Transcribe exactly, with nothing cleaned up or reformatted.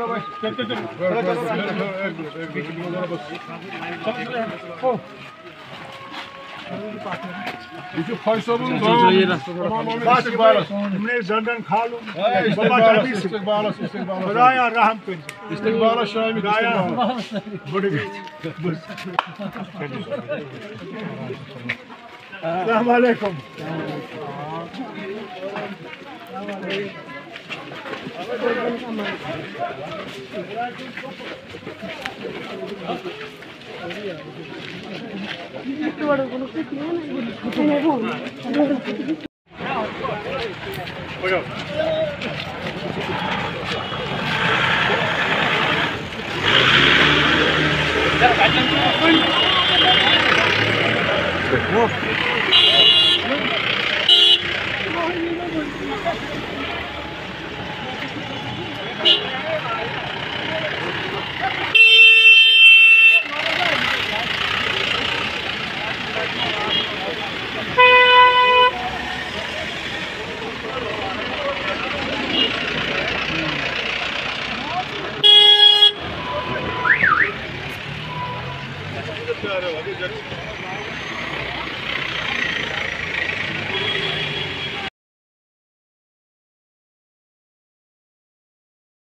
भाई चल चल चल ये फैसलों हमने जंदन खा लो बाबा जल्दी इस्तेकबाल इस्तेकबाल खुदाया रहम कर इस्तेकबाल शामी खुदाया बड़ी अस्सलाम वालेकुम